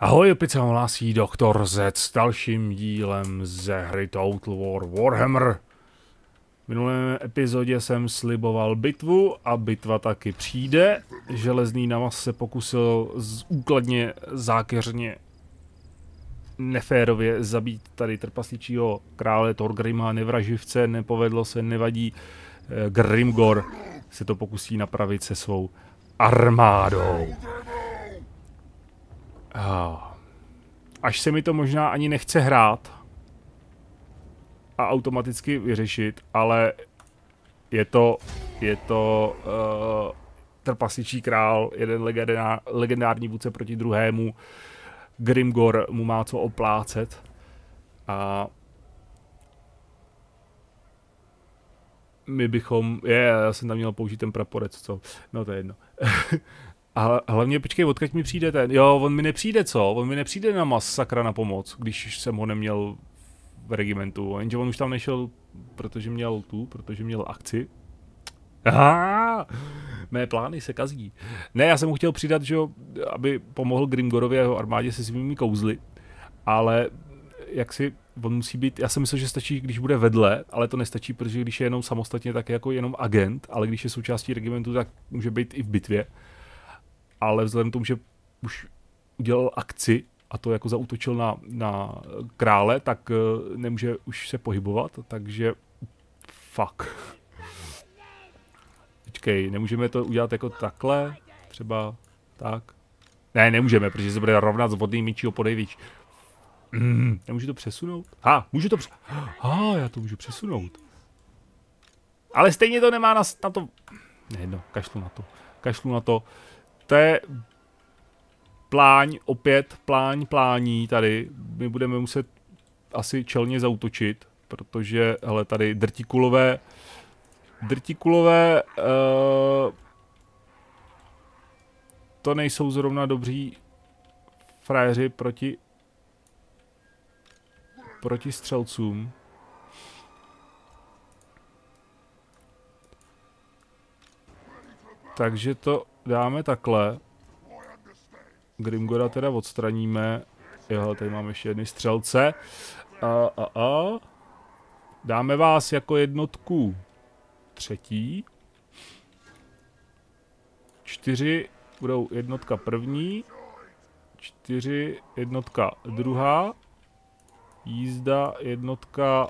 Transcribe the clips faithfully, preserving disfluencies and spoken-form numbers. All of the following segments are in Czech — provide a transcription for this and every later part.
Ahoj, opět se vám hlásí doktor Z s dalším dílem ze hry Total War Warhammer. V minulé epizodě jsem sliboval bitvu a bitva taky přijde. Železný Namas se pokusil z úkladně, zákeřně, neférově zabít tady trpasličího krále Thorgrima nevraživce. Nepovedlo se, nevadí. Grimgor se to pokusí napravit se svou armádou. Až se mi to možná ani nechce hrát a automaticky vyřešit, ale je to, je to uh, trpasličí král, jeden legendár, legendární vůdce proti druhému. Grimgor mu má co oplácet a my bychom, je, já jsem tam měl použít ten praporec, co, no to je jedno. A hlavně, počkej, odkud mi přijde ten, jo, on mi nepřijde, co? On mi nepřijde na mas, sakra, na pomoc, když jsem ho neměl v regimentu, jenže on už tam nešel, protože měl tu, protože měl akci. Aha, mé plány se kazí. Ne, já jsem mu chtěl přidat, že jo, aby pomohl Grimgorovi a jeho armádě se svými kouzly, ale jak si, on musí být, já jsem myslel, že stačí, když bude vedle, ale to nestačí, protože když je jenom samostatně, tak je jako jenom agent, ale když je součástí regimentu, tak může být i v bitvě. Ale vzhledem k tomu, že už udělal akci a to jako zaútočil na, na krále, tak uh, nemůže už se pohybovat, takže fuck. Počkej, nemůžeme to udělat jako takhle? Třeba tak? Ne, nemůžeme, protože se bude rovnat s vodným míčího podejvíč. Mm, nemůžu to přesunout? Ha, můžu to přesunout. Ha, já to můžu přesunout. Ale stejně to nemá na, na to... Nejedno, kašlu na to. Kašlu na to. To je pláň, opět pláň, plání tady. My budeme muset asi čelně zaútočit, protože, hele, tady drtikulové, drtikulové, uh, to nejsou zrovna dobří frajeři proti, proti střelcům. Takže to dáme takhle. Grimgora teda odstraníme. Jo, tady máme ještě jedny střelce. A, a, a. Dáme vás jako jednotku třetí. Čtyři budou jednotka první. Čtyři jednotka druhá. Jízda jednotka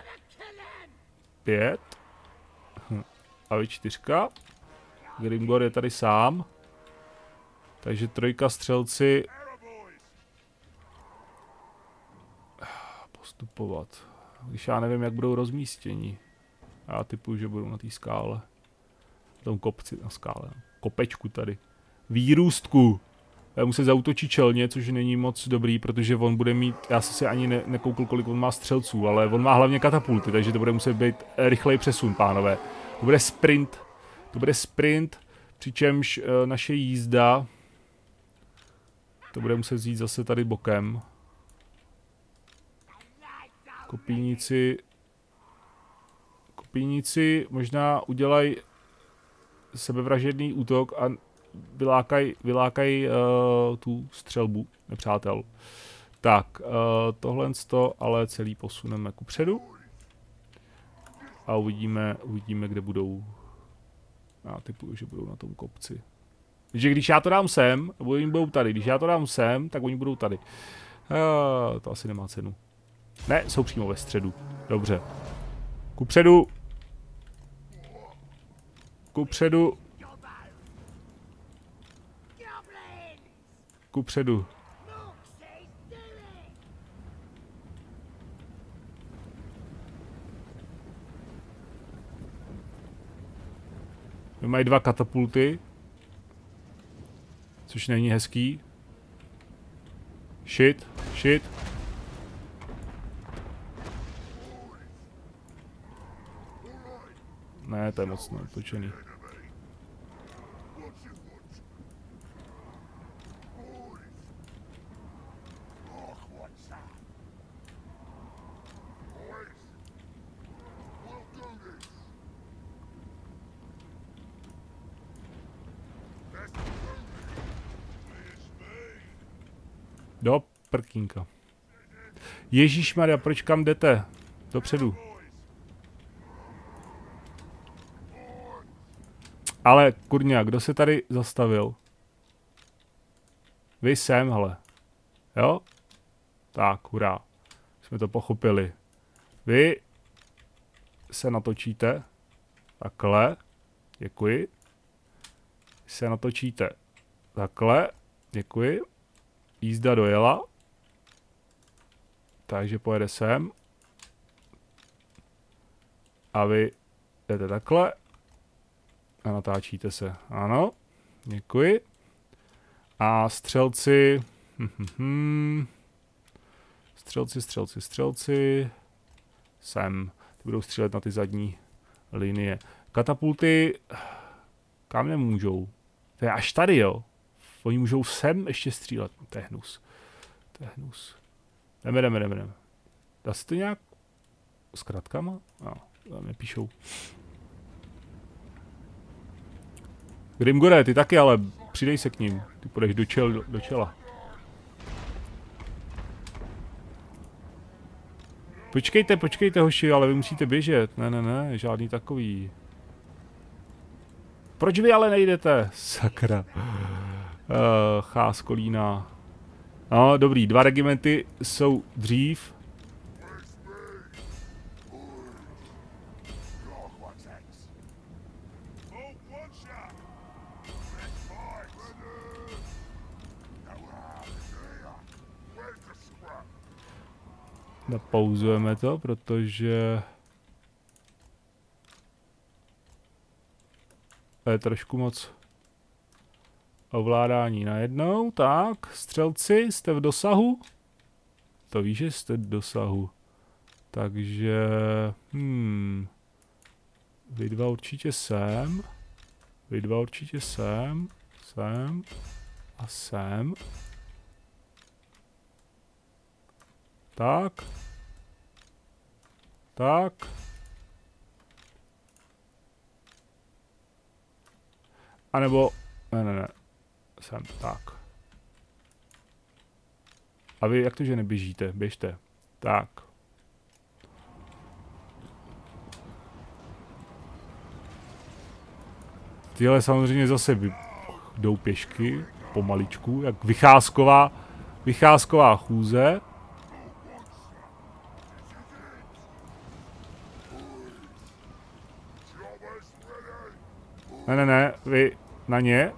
pět. A vy čtyřka. Grimgor je tady sám. Takže trojka střelci. Postupovat. Když já nevím, jak budou rozmístěni. Já typuju, že budou na té skále. Na tom kopci, na skále. Kopečku tady. Výrůstku. Já muset zaútočit čelně, což není moc dobrý, protože on bude mít, já jsem si ani ne, nekoukl, kolik on má střelců, ale on má hlavně katapulty, takže to bude muset být rychlej přesun, pánové. To bude sprint. To bude sprint, přičemž e, naše jízda to bude muset vzít zase tady bokem. Kopíníci Kopíníci možná udělají sebevražedný útok a vylákají vylákaj, uh, tu střelbu nepřátel. Tak, uh, tohle ale celý posuneme kupředu. A uvidíme, uvidíme, kde budou. Já typuju, že budou na tom kopci. Takže když já to dám sem, oni budou tady. Když já to dám sem, tak oni budou tady. Uh, to asi nemá cenu. Ne, jsou přímo ve středu. Dobře. Kupředu. Kupředu. Kupředu. Mají dva katapulty. Což není hezký. Shit, shit. Ne, to je moc natočený. Do prkínka. Ježíšmarja, proč kam jdete? Dopředu. Ale kurňa, kdo se tady zastavil? Vy sem, hele. Jo? Tak, hurá. Jsme to pochopili. Vy se natočíte. Takhle. Děkuji. Vy se natočíte. Takhle. Děkuji. Jízda dojela. Takže pojede sem. A vy jdete takhle. A natáčíte se. Ano. Děkuji. A střelci. Střelci, střelci, střelci. Sem. Ty budou střílet na ty zadní linie. Katapulty. Kam nemůžou? To je až tady, jo. Oni můžou sem ještě střílet. To je hnus. To je hnus. Jdeme, jdeme, jdeme, jdeme. Dá se to nějak s kratkama? No, tam nepíšou. Grimgore, ty taky, ale přidej se k ním. Ty půjdeš do, čel, do, do čela. Počkejte, počkejte, hoši, ale vy musíte běžet. Ne, ne, ne, žádný takový. Proč vy ale nejdete? Sakra. Uh, Chás Kolína. No, dobrý, dva regimenty jsou dřív. Napauzujeme to, protože to je trošku moc ovládání najednou. Tak, střelci, jste v dosahu? To víš, že jste v dosahu. Takže, hmm, vy dva určitě sem, vy dva určitě sem, sem a sem. Tak. Tak. A nebo, ne, ne, ne, sem, tak. A vy, jak to, že neběžíte? Běžte. Tak. Tyhle samozřejmě zase jdou pěšky, pomaličku, jak vycházková, vycházková chůze. Ne, ne, ne, vy na ně.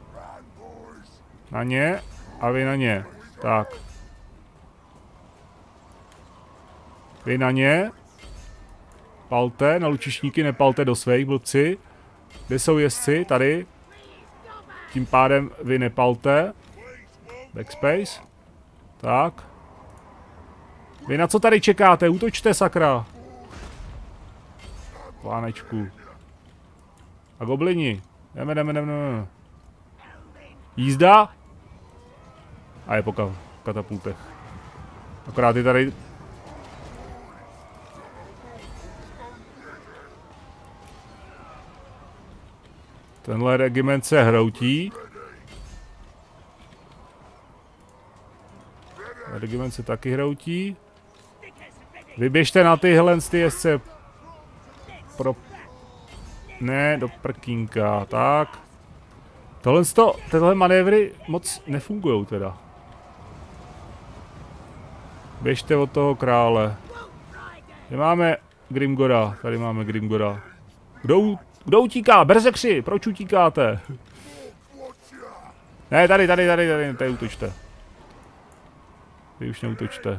Na ně a vy na ně. Tak. Vy na ně. Palte, na lučišníky nepalte do svých, blbci. Kde jsou jezdci? Tady. Tím pádem vy nepalte. Backspace. Tak. Vy na co tady čekáte? Útočte, sakra. Plánečku. A goblini. Jdeme, jdeme, jdeme, jdeme. Jízda. A je po katapultech. Akorát je tady... Tenhle regiment se hroutí. Regiment se taky hroutí. Vyběžte na tyhle ty jezdce. Pro... Ne, do prkínka, tak. Tohle sto, tyhle manévry moc nefungujou teda. Běžte od toho krále. Kde máme Grimgora? Tady máme Grimgora. Kdo, kdo utíká? Berzekři, proč utíkáte? Ne, tady, tady, tady, tady, tady útočte. Vy už neútočte.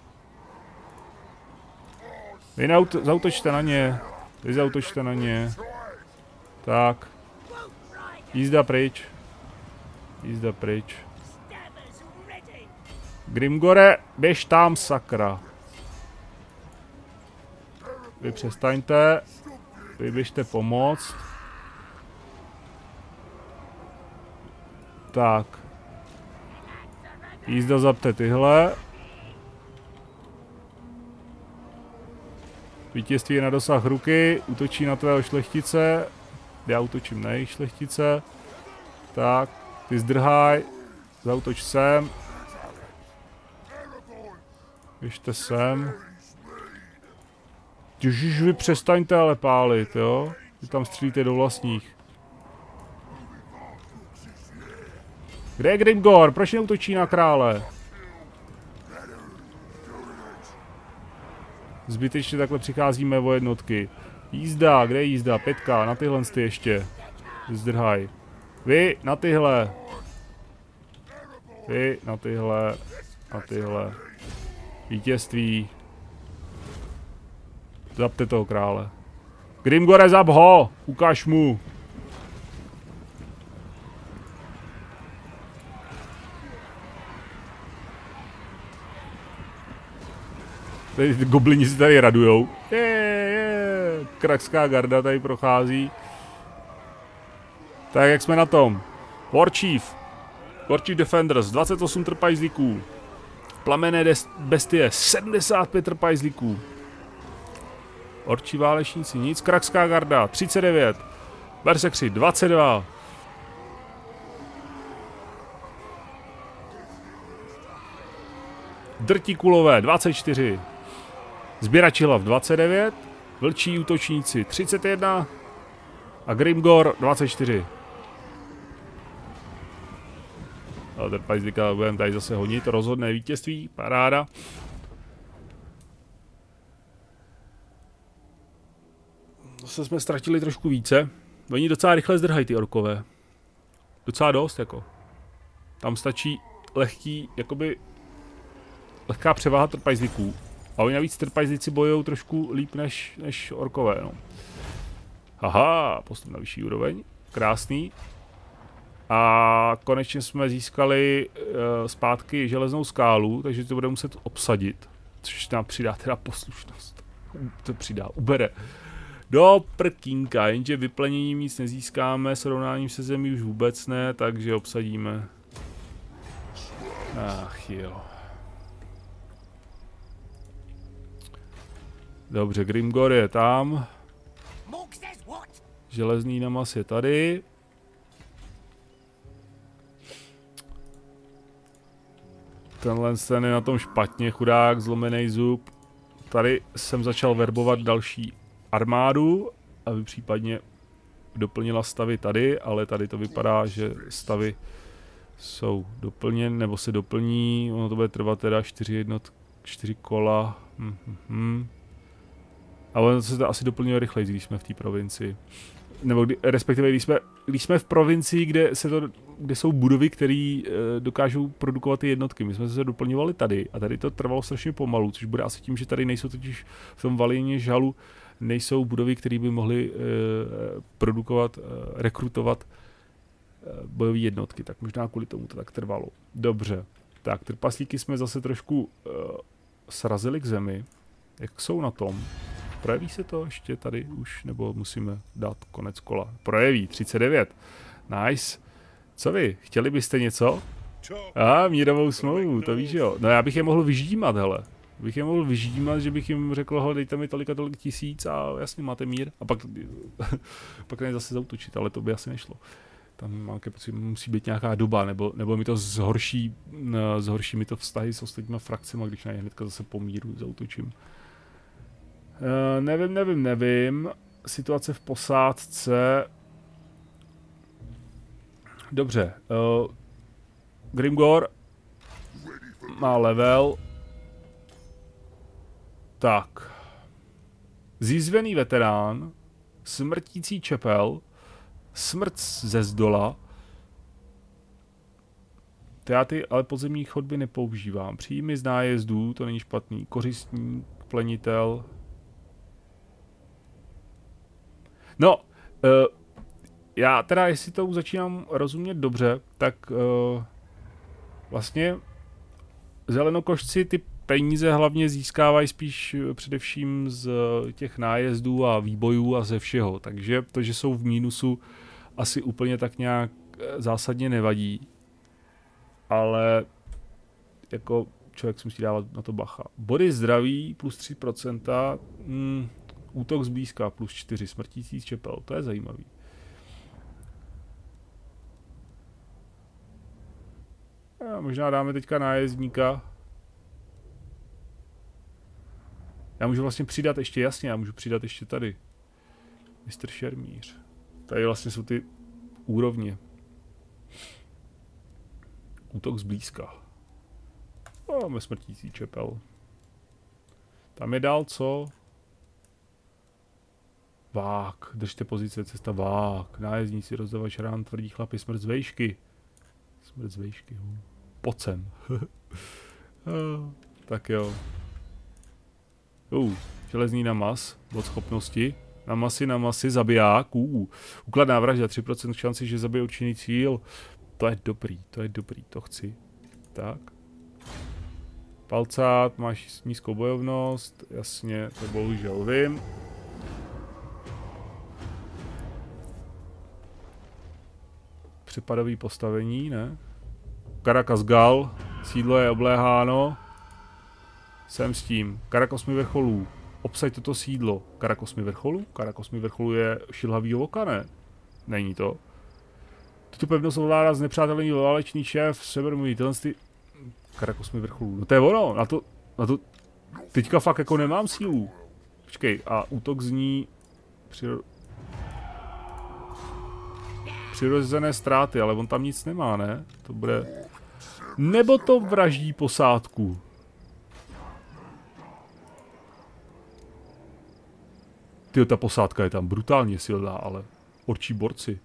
Vy neut, zautočte na ně. Vy zautočte na ně. Tak. Jízda pryč. Jízda pryč. Grimgore, běž tam, sakra. Vy přestaňte. Vy běžte pomoct. Tak. Jízda zapte tyhle. Vítězství je na dosah ruky. Útočí na tvého šlechtice. Já útočím na jejich šlechtice. Tak. Ty zdrhaj. Zautoč sem. Běžte sem. Ježiš, vy přestaňte ale pálit, jo? Vy tam střílíte do vlastních. Kde je Grimgor? Proč neútočí na krále? Zbytečně takhle přicházíme o jednotky. Jízda, kde je jízda? Pětka, na tyhle ty ještě. Zdrhaj. Vy, na tyhle. Vy, na tyhle. Na tyhle. Vítězství. Zapte toho krále. Grimgore, zap ho! Ukaž mu! Tady ty goblini si tady radujou. Je, je, krakská garda tady prochází. Tak jak jsme na tom? Warchief. Warchief Defenders, dvacet osm trpajzlíků. Plamenné bestie, sedmdesát pět trpajzlíků. Orčí válečníci, nic. Krakská garda, třicet devět. Bersekři, dvacet dva. Drtikulové, dvacet čtyři. Sběrači hlav, dvacet devět. Vlčí útočníci, třicet jedna. A Grimgor, dvacet čtyři. Ale trpajzlíka budeme tady zase honit. Rozhodné vítězství, paráda. Zase jsme ztratili trošku více. Oni docela rychle zdrhají ty orkové. Docela dost, jako. Tam stačí lehký, jakoby... lehká převaha trpajzlíků. A oni navíc trpajzlíci bojují trošku líp než, než orkové, no. Aha, postup na vyšší úroveň. Krásný. A konečně jsme získali uh, zpátky železnou skálu, takže to budeme muset obsadit. Což nám přidá teda poslušnost. To přidá, ubere. Do prkínka, jenže vypleněním nic nezískáme, srovnáním se zemí už vůbec ne, takže obsadíme. Ach jo. Dobře, Grimgor je tam. Železný namas je tady. Tenhle ten je na tom špatně, chudák, zlomený zub. Tady jsem začal verbovat další armádu, aby případně doplnila stavy tady, ale tady to vypadá, že stavy jsou doplněny, nebo se doplní, ono to bude trvat teda čtyři jednot, čtyři kola. Hm, hm, hm. A ono se to asi doplňuje rychleji, když jsme v té provincii. Nebo kdy, respektive, když jsme, když jsme v provincii, kde, se to, kde jsou budovy, které e, dokážou produkovat ty jednotky. My jsme se doplňovali tady a tady to trvalo strašně pomalu, což bude asi tím, že tady nejsou totiž v tom Valíně žalu, nejsou budovy, které by mohly e, produkovat, e, rekrutovat e, bojové jednotky. Tak možná kvůli tomu to tak trvalo. Dobře. Tak, trpaslíky jsme zase trošku e, srazili k zemi. Jak jsou na tom? Projeví se to ještě tady už, nebo musíme dát konec kola? Projeví, třicet devět. Nice. Co vy, chtěli byste něco? A, ah, mírovou smlouvu, to víš jo. No já bych je mohl vyždímat, hele. Bych je mohl vyždímat, že bych jim řekl, ho, dejte mi tolik a tolik tisíc a jasně, máte mír. A pak, pak ne zase zautočit, ale to by asi nešlo. Tam mám, musí být nějaká doba, nebo, nebo mi to zhorší, zhorší mi to vztahy s ostatníma frakcemi, když na ně hnedka zase po míru zautočím. Uh, nevím, nevím, nevím. Situace v posádce. Dobře. Uh, Grimgor má level. Tak. Zízvený veterán. Smrtící čepel. Smrt ze zdola. Já ty ale podzemní chodby nepoužívám. Příjmy z nájezdů, to není špatný. Kořistník, plenitel. No, uh, já teda, jestli to začínám rozumět dobře, tak uh, vlastně zelenokošci ty peníze hlavně získávají spíš především z těch nájezdů a výbojů a ze všeho, takže to, že jsou v mínusu, asi úplně tak nějak zásadně nevadí, ale jako člověk si musí dávat na to bacha. Body zdraví plus tři procenta, hmm, útok zblízka plus čtyři, smrtící čepel, to je zajímavý. A možná dáme teďka nájezdníka. Já můžu vlastně přidat ještě, jasně, já můžu přidat ještě tady. mistr Šermíř. Tady vlastně jsou ty úrovně. Útok zblízka. O, máme smrtící čepel. Tam je dál co? Vák. Držte pozice, cesta vák. Nájezdníci, rozdavač rán, tvrdí chlapi, smrt z vejšky. Smrt z vejšky, hu. Pocem. Tak jo. Uh, železný namas, bod schopnosti. Namasy, namasy, zabiják. Uh, ukladná vražda, tři procenta šanci, že zabije určený cíl. To je dobrý, to je dobrý, to chci. Tak. Palcát, máš nízkou bojovnost, jasně, to bohužel vím. Přepadový postavení, ne? Karakas Gal, sídlo je obléháno. Jsem s tím. Karakosmi vrcholů. Obsaď toto sídlo. Karakosmi vrcholů? Karakosmi vrcholů je šilhavý oka, ne? Není to. Tuto pevnost ovládá znepřátelený válečný šéf, severmluví, tyhle ty... Karakosmi vrcholů. No to je ono, na to, na to... Teďka fakt jako nemám sílu. Počkej, a útok zní... Přiro... Přirozené ztráty, ale on tam nic nemá, ne? To bude... Nebo to vraždí posádku. Tyjo, ta posádka je tam brutálně silná, ale... Orčí borci.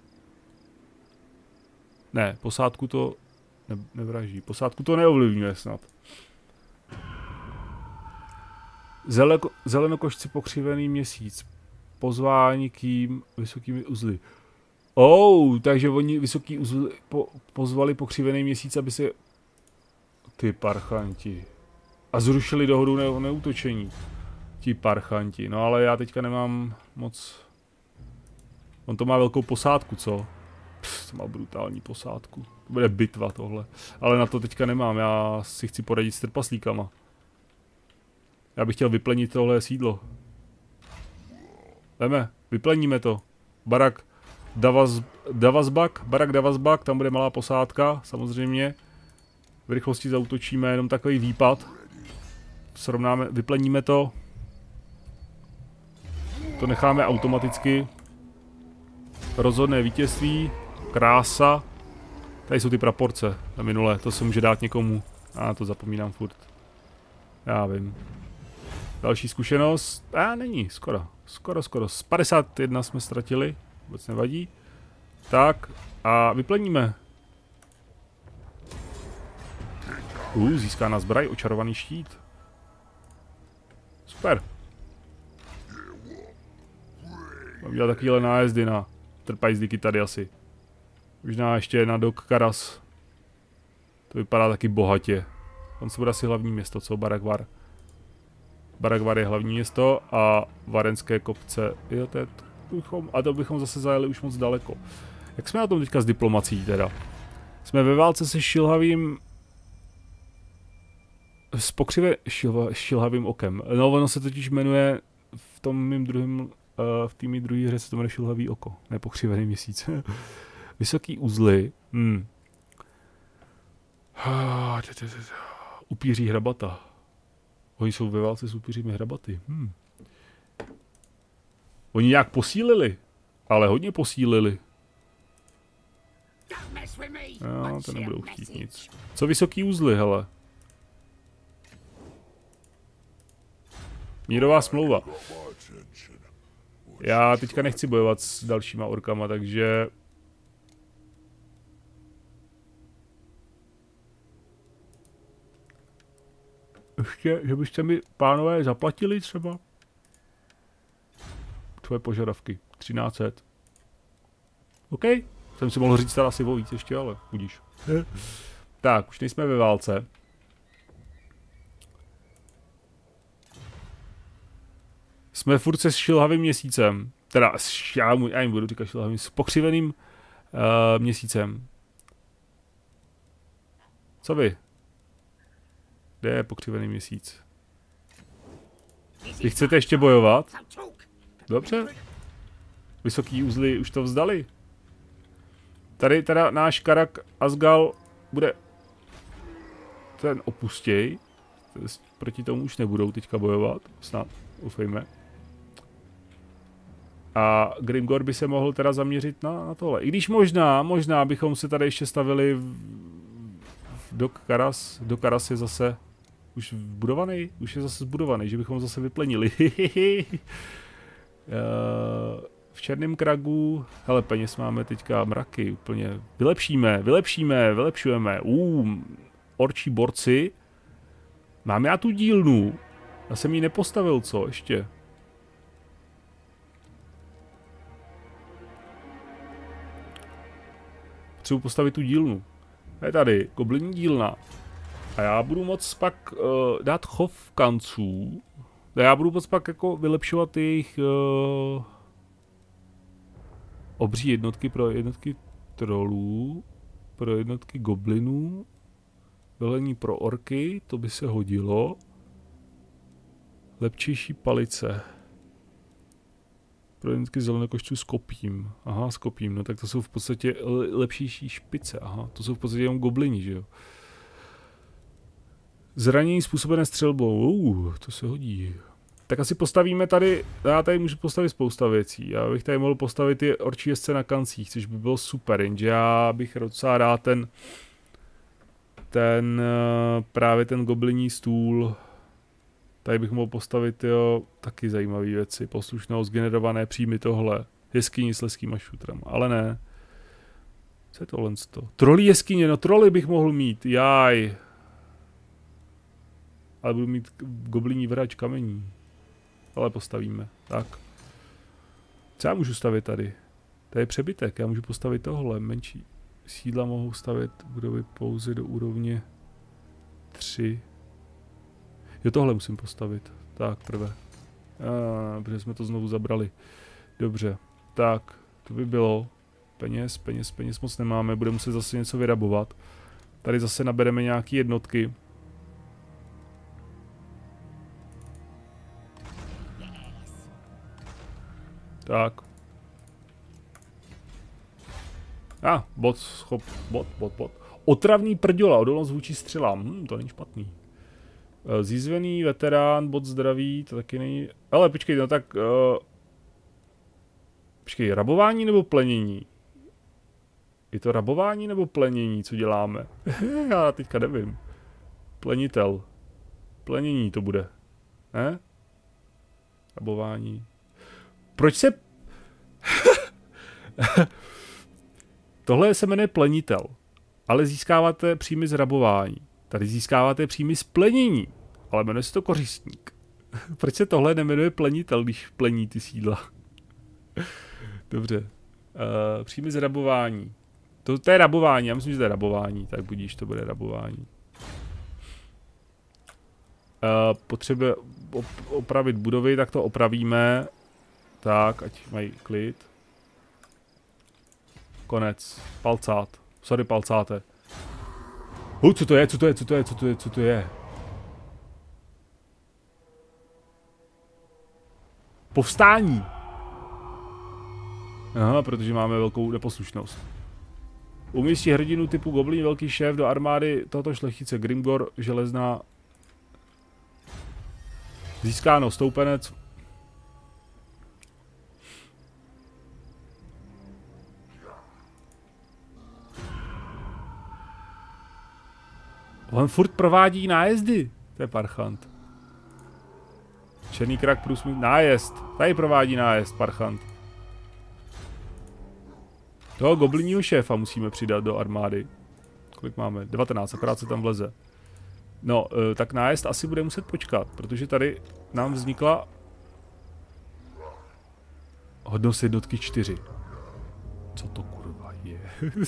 Ne, posádku to ne, nevraždí. Posádku to neovlivňuje snad. Zeleko, zelenokošci pokřivený měsíc. Pozvání kým vysokými uzly. Oh, takže oni vysoký uzly po, pozvali pokřivený měsíc, aby se... Ty parchanti. A zrušili dohodu ne, o neútočení. Ti parchanti. No ale já teďka nemám moc... On to má velkou posádku, co? Pff, to má brutální posádku. To bude bitva tohle. Ale na to teďka nemám, já si chci poradit s trpaslíkama. Já bych chtěl vyplenit tohle sídlo. Jdeme, vypleníme to. Barak Davaz, Davazbak, Barak Davazbak, tam bude malá posádka, samozřejmě. V rychlosti zaútočíme, jenom takový výpad. Srovnáme, vypleníme to. To necháme automaticky. Rozhodné vítězství. Krása. Tady jsou ty praporce na minulé, to se může dát někomu. A to zapomínám furt. Já vím. Další zkušenost. A není, skoro. Skoro, skoro. Z padesát jedna jsme ztratili. Vůbec nevadí. Tak. A vypleníme. Uh, získá na zbraj očarovaný štít. Super. Mám dělat takovýhle nájezdy na trpajzlíky tady asi. Možná ještě na Dok Karas. To vypadá taky bohatě. On se bude asi hlavní město, co? Barakvar. Barakvar je hlavní město a Varenské kopce. Jo, to je, bychom, a to bychom zase zajeli už moc daleko. Jak jsme na tom teďka s diplomací teda? Jsme ve válce se šilhavým... S pokřive šilva, šilhavým okem. No, ono se totiž jmenuje v tom mým druhým... Uh, v té mý druhé hře se to jmenuje šilhavý oko. Ne pokřivený měsíc. Vysoký uzly. Hmm. Upíří hrabata. Oni jsou ve válce s upířími hrabaty. Hmm. Oni nějak posílili. Ale hodně posílili. No, to nebudou chtít nic. Co vysoký uzly, hele? Mírová smlouva. Já teďka nechci bojovat s dalšíma orkama, takže... Ještě, že byste mi, pánové, zaplatili třeba? Tvoje požadavky. třináct set. OK. Jsem si mohl říct teda asi o víc ještě, ale budíš. Tak, už nejsme ve válce. Jsme furt se s šilhavým měsícem. Teda, já, mu, já jim budu říkat šilhavým, s pokřiveným uh, měsícem. Co vy? Kde je pokřivený měsíc? Vy chcete ještě bojovat? Dobře. Vysoký uzly už to vzdali. Tady teda náš Karak Asgal bude... Ten opustěj. Proti tomu už nebudou teďka bojovat. Snad. Ufejme. A Grimgor by se mohl teda zaměřit na, na tohle. I když možná, možná bychom se tady ještě stavili v, v Dok Karas. Dok Karas je zase už vbudovaný, už je zase zbudovaný, že bychom zase vyplenili. V Černém Kragu, hele, peněz máme teďka mraky, úplně. Vylepšíme, vylepšíme, vylepšujeme. Uh, orčí borci. Mám já tu dílnu. Já jsem ji nepostavil, co ještě? Potřebuji postavit tu dílnu. Je tady goblinní dílna. A já budu moc pak uh, dát chov kanců. A já budu moc pak jako vylepšovat jejich uh, obří jednotky pro jednotky trolů, pro jednotky goblinů, velení pro orky, to by se hodilo. Lepčejší palice. Pro jednotky zelenokošťů s kopím. Aha, s kopím, no tak to jsou v podstatě lepšíší špice, aha, to jsou v podstatě jenom goblini, že jo. Zranění způsobené střelbou, uh, to se hodí. Tak asi postavíme tady, já tady můžu postavit spousta věcí, já bych tady mohl postavit ty orčí jezdce na kancích, což by bylo super, jenže já bych docela rád ten, ten, právě ten goblinní stůl, tady bych mohl postavit, jo, taky zajímavé věci, poslušnost, generované příjmy tohle, jeskyni s leskýma šutrama, ale ne. Co je tohle? Trolí jeskyně, no troly bych mohl mít, jaj. Ale budu mít gobliní vrač kamení. Ale postavíme. Tak. Co já můžu stavit tady? To je přebytek. Já můžu postavit tohle. Menší sídla mohou stavit budovy pouze do úrovně tři. Jo, tohle musím postavit. Tak, prvé. A, protože jsme to znovu zabrali. Dobře. Tak, to by bylo. Peněz, peněz, peněz moc nemáme. Budeme muset zase něco vyrabovat. Tady zase nabereme nějaké jednotky. Tak. A, ah, bod, schop, bod, bod, bod. Otravný prďola, odolnost vůči střelám. Hm, to není špatný. Zízvený veterán, bod zdraví, to taky není... Ale počkej, no tak... Uh... Počkej, rabování nebo plenění? Je to rabování nebo plenění, co děláme? Já teďka nevím. Plenitel. Plenění to bude. Ne? Rabování. Proč se... Tohle se jmenuje plenitel, ale získáváte příjmy z rabování. Tady získáváte příjmy z plenění, ale jmenuje se to kořistník. Proč se tohle nemenuje plenitel, když plení ty sídla? Dobře. Uh, příjmy z rabování. To, to je rabování, já myslím, že to je rabování, tak budíš, to bude rabování. Uh, potřebuje op opravit budovy, tak to opravíme. Tak, ať mají klid. Konec. Palcát. Sorry, palcáte. Uh, co to je, co to je, co to je, co to je, co to je? Povstání. Aha, protože máme velkou neposlušnost. Umístí hrdinu typu Goblin, velký šéf do armády tohoto šlechtice Grimgor, železná. Získáno stoupenec. On furt provádí nájezdy. To je parchant. Černý krak průsmyk. Nájezd. Tady provádí nájezd, parchant. Toho goblinního šéfa musíme přidat do armády. Kolik máme? devatenáct, akorát se tam vleze. No, tak nájezd asi bude muset počkat, protože tady nám vznikla hodnost jednotky čtyři. Co to kurva je?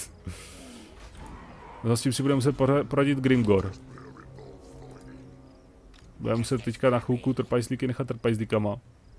No, s tím si budeme muset poradit Grimgor. Budeme muset teďka na chvilku trpajzlíky nechat trpajzlíkama.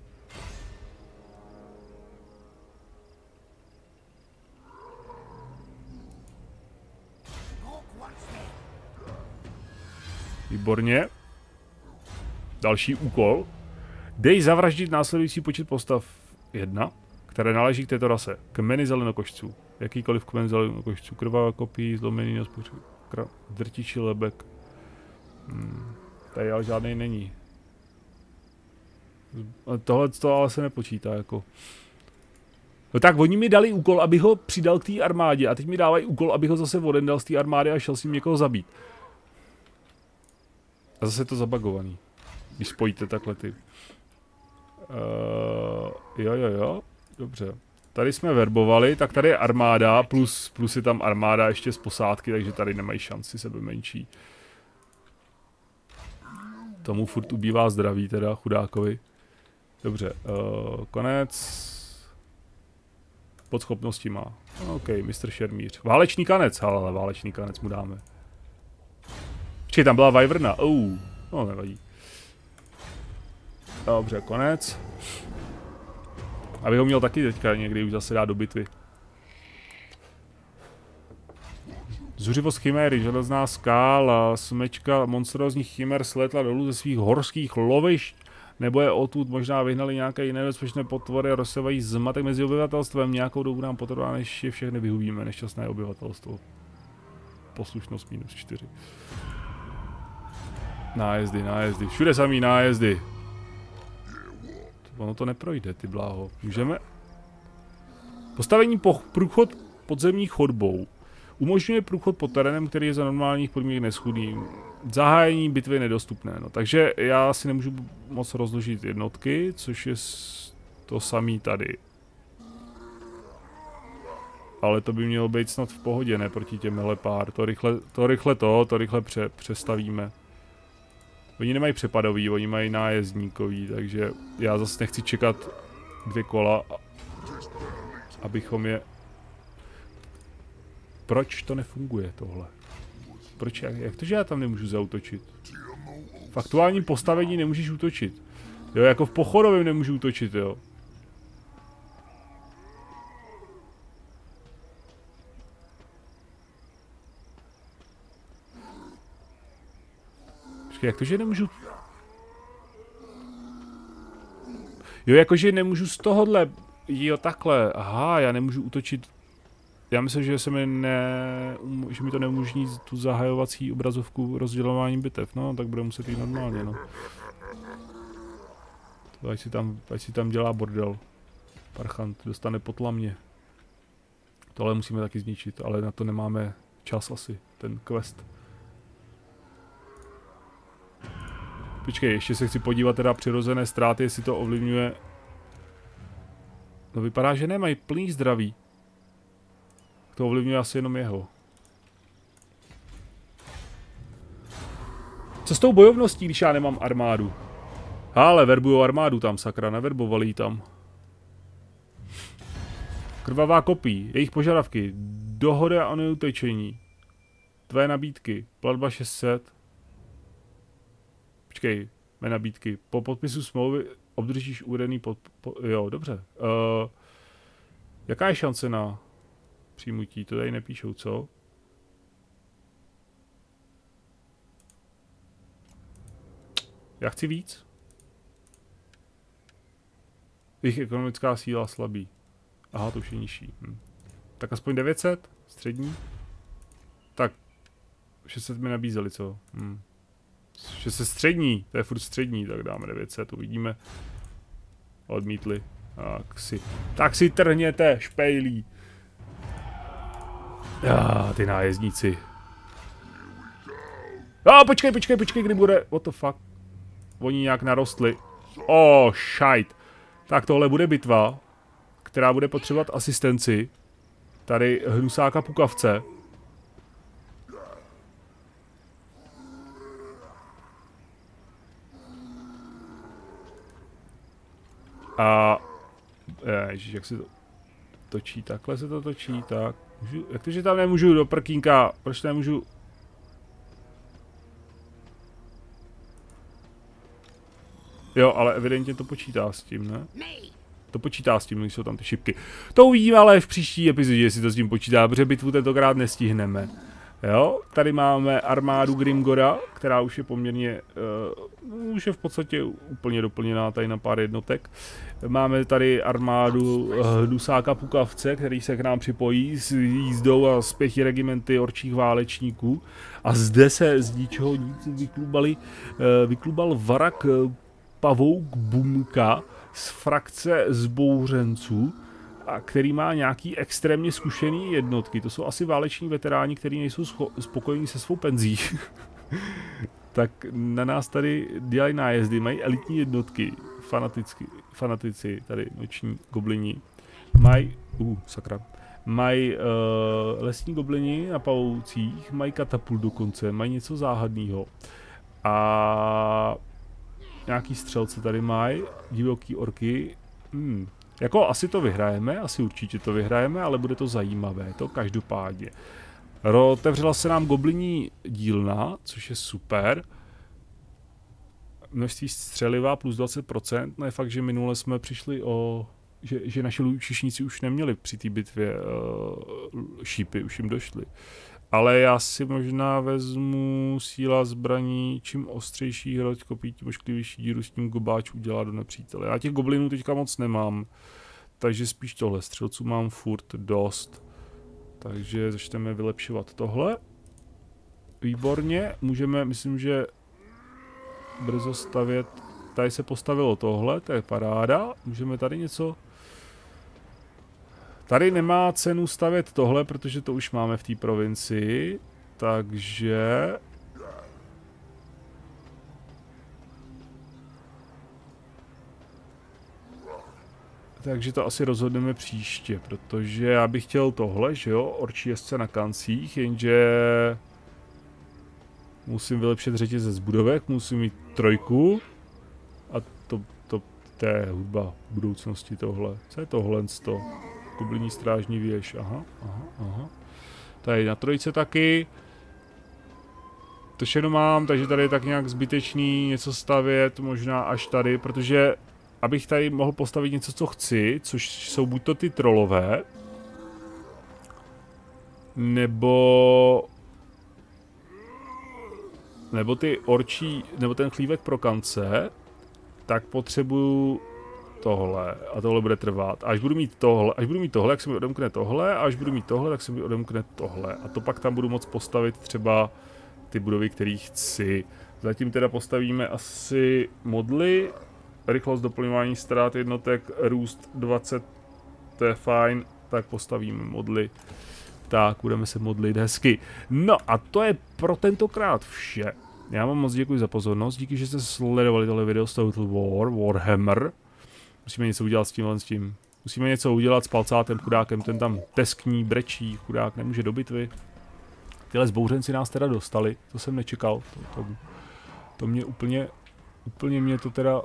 Výborně. Další úkol. Dej zavraždit následující počet postav jedna, které náleží k této rase. Kmeny zelenokošců. Jakýkoliv kmen zelenokošců. Krvavá kopí, zlomený nos, drtiči lebek. Hmm. Tady ale žádný není. Tohle to ale se nepočítá jako. No tak oni mi dali úkol, aby ho přidal k té armádě a teď mi dávají úkol, aby ho zase odendal z té armády a šel s ním někoho zabít. A zase je to zabagovaný, když spojíte takhle ty. Uh, jo, jo, jo, dobře. Tady jsme verbovali, tak tady je armáda, plus, plus je tam armáda ještě z posádky, takže tady nemají šanci sebe menší. Tomu furt ubývá zdraví teda, chudákovi. Dobře, uh, konec. Pod schopnosti má. OK, mistr Šermíř. Válečný kanec, ale válečný kanec mu dáme. Počkej, tam byla Wyverna. Oh, no nevadí. Dobře, konec. Abych ho měl taky teďka někdy už zase dát do bitvy. Zuřivost chiméry, železná skála, smečka monstrózních chimér slétla dolů ze svých horských lovišť, nebo je odtud možná vyhnali nějaké jiné nebezpečné potvory a rozsevají zmatek mezi obyvatelstvem. Nějakou dobu nám potrvá, než je všechny vyhubíme, nešťastné obyvatelstvo. Poslušnost minus čtyři. Nájezdy, nájezdy, všude samý nájezdy. Ono to neprojde, ty bláho. Můžeme? Postavení po průchod podzemní chodbou. Umožňuje průchod pod terénem, který je za normálních podmínek neschudný. Zahájení bitvy nedostupné. No, takže já si nemůžu moc rozložit jednotky, což je to samý tady. Ale to by mělo být snad v pohodě, ne proti těm lepár. To rychle to, rychle to, to rychle pře, přestavíme. Oni nemají přepadový, oni mají nájezdníkový, takže já zase nechci čekat dvě kola, abychom je... Proč to nefunguje tohle? Proč, jak, jak to, že já tam nemůžu zaútočit? V aktuálním postavení nemůžeš útočit. Jo, jako v pochodovém nemůžu útočit, jo. Počkej, jak to, že nemůžu... Jo, jakože nemůžu z tohohle... Jo, takhle. Aha, já nemůžu útočit... Já myslím, že se mi ne, že mi to neumožní tu zahajovací obrazovku rozdělování bitev, no, tak bude muset jít normálně, no. To ať si tam, ať si tam dělá bordel. Parchant dostane potlamě. Tohle musíme taky zničit, ale na to nemáme čas asi, ten quest. Počkej, ještě se chci podívat teda přirozené ztráty, jestli to ovlivňuje. No vypadá, že nemají plný zdraví. To ovlivňuje asi jenom jeho. Co s tou bojovností, když já nemám armádu? Ale verbujou armádu tam, sakra, neverbovali ji tam. Krvavá kopí, jejich požadavky, dohoda o neutečení, tvé nabídky, platba šest set. Počkej, mé nabídky, po podpisu smlouvy obdržíš uvedený pod... Po, jo, dobře. Uh, jaká je šance na... přijmutí, to tady nepíšou, co? Já chci víc. Jejich ekonomická síla slabý. Aha, to už je nižší. Hm. Tak aspoň devět set? Střední? Tak šest set mi nabízeli, co? Hm. šest set střední, to je furt střední, tak dáme devět set, uvidíme. Odmítli. Tak si, tak si trhněte, špejlí. Já, ty nájezdníci. A počkej, počkej, počkej, kdy bude, what the fuck. Oni nějak narostli. Oh, shit. Tak tohle bude bitva, která bude potřebovat asistenci. Tady hnusáka pukavce. A... Ježiš, jak se to točí, takhle se to točí, tak. Můžu, jak to, že tam nemůžu do prkínka, proč nemůžu? Jo, ale evidentně to počítá s tím, ne? To počítá s tím, když jsou tam ty šipky. To uvidíme ale v příští epizodě, jestli to s tím počítá, protože bitvu tentokrát nestihneme. Jo, tady máme armádu Grimgora, která už je poměrně, uh, už je v podstatě úplně doplněná tady na pár jednotek. Máme tady armádu Hnusáka Pukavce, který se k nám připojí s jízdou a z pěti regimenty orčích válečníků. A zde se z ničeho nic vyklubali, uh, vyklubal Varak pavouk Bumka z frakce zbouřenců, a který má nějaký extrémně zkušený jednotky. To jsou asi váleční veteráni, kteří nejsou spokojení se svou penzí. Tak na nás tady dělají nájezdy, mají elitní jednotky, fanaticky, fanatici, tady noční goblini. Mají, uh, sakra, mají uh, lesní goblini na pavoucích, mají katapult dokonce, mají něco záhadného. A nějaký střelce tady mají, divoký orky. Hmm. Jako asi to vyhrajeme, asi určitě to vyhrajeme, ale bude to zajímavé, to každopádně. Otevřela se nám gobliní dílna, což je super. Množství střeliva plus dvacet procent, no je fakt, že minule jsme přišli o... Že, že naši lučišníci už neměli při té bitvě uh, šípy, už jim došly. Ale já si možná vezmu síla zbraní, čím ostřejší hroď kopí, tím ošklivější díru s tím gobáč udělá do nepřítele. Já těch goblinů teďka moc nemám, takže spíš tohle. Střelců mám furt dost. Takže začneme vylepšovat tohle. Výborně, můžeme, myslím, že brzo stavět. Tady se postavilo tohle, to je paráda. Můžeme tady něco... Tady nemá cenu stavět tohle, protože to už máme v té provincii, takže... Takže to asi rozhodneme příště, protože já bych chtěl tohle, že jo, orčí jezdce na kancích, jenže... Musím vylepšit řetězec budovek, musím mít trojku. A to, to, to je hudba budoucnosti tohle. Co je tohle? Gobliní strážní věž, aha, aha, aha. Tady na trojce taky. To všechno mám, takže tady je tak nějak zbytečný něco stavět, možná až tady, protože abych tady mohl postavit něco, co chci, což jsou buď to ty trolové, nebo... Nebo ty orčí, nebo ten chlívek pro kance, tak potřebuju tohle a tohle bude trvat. A až budu mít tohle, až budu mít tohle, tak se mi odemkne tohle, a až budu mít tohle, tak se mi odemkne tohle. A to pak tam budu moct postavit třeba ty budovy, které chci. Zatím teda postavíme asi modly, rychlost doplňování ztrát jednotek, růst dvacet, to je fajn, tak postavíme modly. Tak, budeme se modlit hezky. No a to je pro tentokrát vše. Já vám moc děkuji za pozornost, díky, že jste sledovali tohle video z Total War, Warhammer. Musíme něco udělat s tímhle s tím. Musíme něco udělat s palcátem chudákem, ten tam teskní, brečí, chudák nemůže do bitvy. Tyhle zbouřenci nás teda dostali, to jsem nečekal. To, to, to mě úplně, úplně mě to teda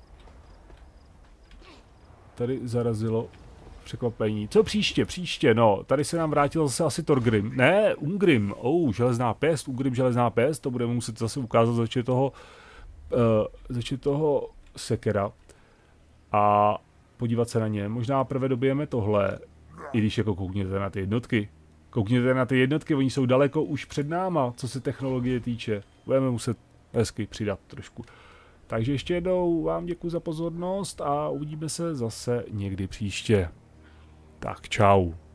tady zarazilo. Překvapení. Co příště? Příště, no. Tady se nám vrátil zase asi Thorgrim. Ne, Ungrim. Oh, železná pěst. Ungrim, železná pěst. To budeme muset zase ukázat začít toho, uh, začít toho sekera. A podívat se na ně. Možná prvé dobijeme tohle. I když jako koukněte na ty jednotky. Koukněte na ty jednotky, oni jsou daleko už před náma, co se technologie týče. Budeme muset hezky přidat trošku. Takže ještě jednou vám děkuji za pozornost a uvidíme se zase někdy příště. Tak čau.